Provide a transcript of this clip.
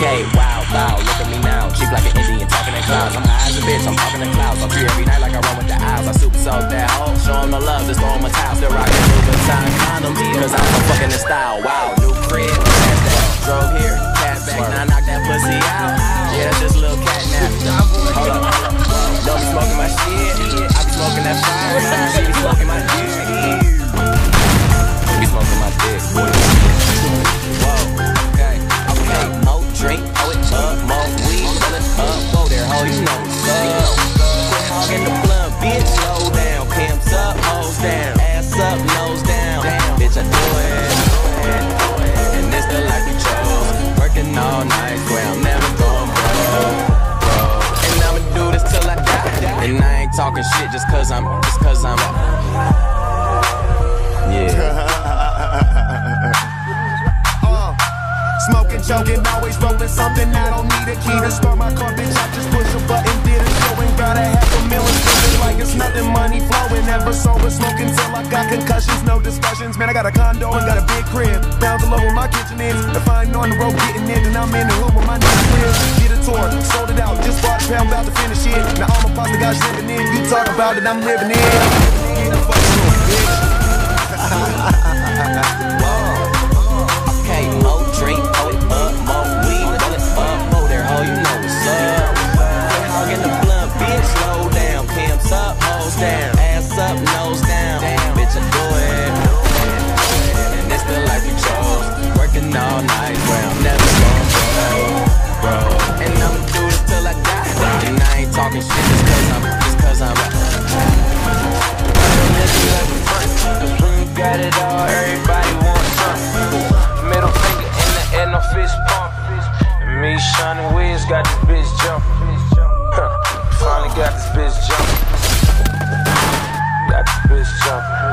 Okay, wow, look at me now. Cheap like an Indian, talking in clouds. I'm high as a bitch, I'm talking in clouds. I treat every night like I run with the owls. I super soak that hoe, show them the love, just throw them a towel. Still rockin' Louboutin condoms, cause I'm so fucking in style. Wow, new crib, that's that. Drove here, cat back, now I knock that pussy out. Yeah, that's just a little cat nap. Hold up, don't be smoking my shit. I be smoking that fire, she be smoking my dick. Be smoking my dick. Whoa, okay, more drink, oh it up, more weed, fill it up, whoa there, ho, you know what's up. Quit hogging the blunt, bitch, slow down, pimps up, hoes down, ass up, nose down, bitch I do it, and this the life we chose, working all night, swear I'm never going broke, and I'ma do this till I die, and I ain't talking shit just cause I'm, yeah. Smoking, joking, always rolling something. I don't need a key to start my car, bitch. I just push a button, did a show and got a $500,000 spending like it's nothing. Money flowing, never sober, smoking till I got concussions. No discussions, man. I got a condo and got a big crib. Down below where my kitchen is. If I ain't on the road getting in, then I'm in the hood where my niggas live. Get a tour, sold it out, just bought a pound, about to finish it. Now all my pasta guys living in. You talk about it, I'm living in. Get the fuck to it, bitch. Okay, more drink, oh it up, more weed, fill it up, whoa there, ho, you know what's up. Quit hogging the blunt, bitch, slow down, pimps up, hoes down, ass up, nose down, bitch I do it, and this the life we chose, working all night, where I'm never going bro, and I'ma do this till I die, and I ain't talking shit just cause I'm cause when you got it all, everybody wants something. Middle finger in the air, no fist pump. And me, Sean and Wiz got this bitch jumping. Finally got this bitch jumping. Got this bitch jumping.